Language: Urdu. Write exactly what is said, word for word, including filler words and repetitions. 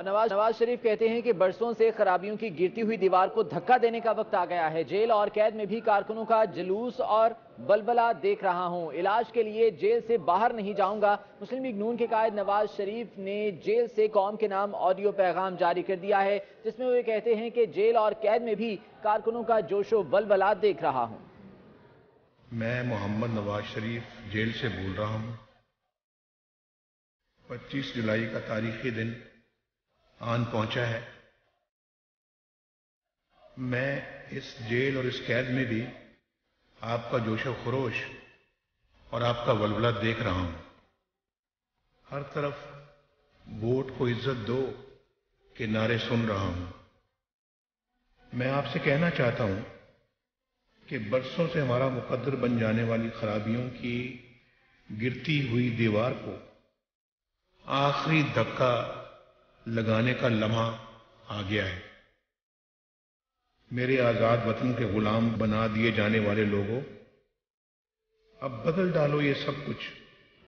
نواز نواز شریف کہتے ہیں کہ برسوں سے خرابیوں کی گرتی ہوئی دیوار کو دھکا دینے کا وقت آ گیا ہے۔ جیل اور قید میں بھی کارکنوں کا جلوس اور بلبلہ دیکھ رہا ہوں۔ علاج کے لیے جیل سے باہر نہیں جاؤں گا۔ مسلم لیگ نون کے قائد نواز شریف نے جیل سے قوم کے نام آڈیو پیغام جاری کر دیا ہے، جس میں وہ کہتے ہیں کہ جیل اور قید میں بھی کارکنوں کا جوش و بلبلہ دیکھ رہا ہوں۔ میں محمد نواز شریف جیل سے بول رہا ہوں۔ پچیس جولائی کا تاریخی دن آن پہنچا ہے۔ میں اس جیل اور اس قید میں بھی آپ کا جوش و خروش اور آپ کا ولولہ دیکھ رہا ہوں۔ ہر طرف ووٹ کو عزت دو کے نعرے سن رہا ہوں۔ میں آپ سے کہنا چاہتا ہوں کہ برسوں سے ہمارا مقدر بن جانے والی خرابیوں کی گرتی ہوئی دیوار کو آخری دھکا لگانے کا لمحہ آ گیا ہے۔ میرے آزاد وطن کے غلام بنا دیے جانے والے لوگوں، اب بدل ڈالو یہ سب کچھ۔